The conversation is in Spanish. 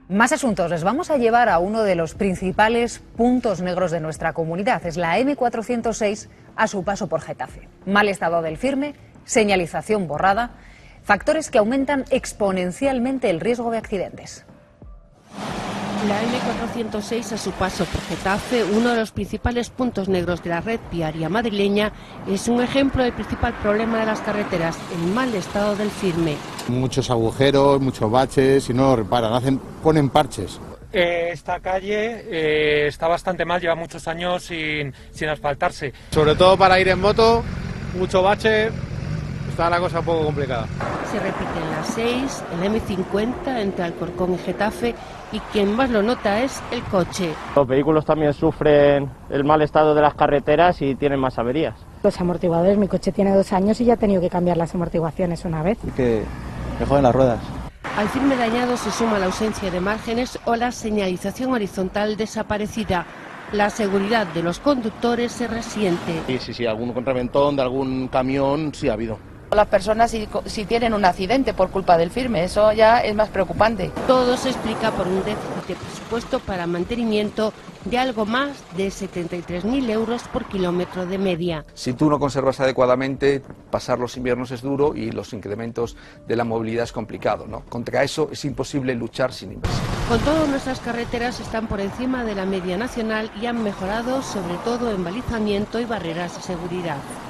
Más asuntos. Les vamos a llevar a uno de los principales puntos negros de nuestra comunidad. Es la M406 a su paso por Getafe. Mal estado del firme, señalización borrada, factores que aumentan exponencialmente el riesgo de accidentes. La M406 a su paso por Getafe, uno de los principales puntos negros de la red viaria madrileña, es un ejemplo del principal problema de las carreteras, el mal estado del firme. Muchos agujeros, muchos baches y no lo reparan, ponen parches. Esta calle está bastante mal, lleva muchos años sin asfaltarse. Sobre todo para ir en moto, mucho bache, está la cosa un poco complicada. Se repiten las 6, el M50 entre Alcorcón y Getafe, y quien más lo nota es el coche. Los vehículos también sufren el mal estado de las carreteras y tienen más averías. Los amortiguadores, mi coche tiene 2 años y ya he tenido que cambiar las amortiguaciones una vez. Que me joden las ruedas. Al firme dañado se suma la ausencia de márgenes o la señalización horizontal desaparecida. La seguridad de los conductores se resiente. Sí, algún contraventón de algún camión sí ha habido. Las personas si tienen un accidente por culpa del firme, eso ya es más preocupante. Todo se explica por un déficit de presupuesto para mantenimiento de algo más de 73.000 euros por kilómetro de media. Si tú no conservas adecuadamente, pasar los inviernos es duro y los incrementos de la movilidad es complicado, ¿no? Contra eso es imposible luchar sin inversión. Con todo, nuestras carreteras están por encima de la media nacional y han mejorado sobre todo en balizamiento y barreras de seguridad.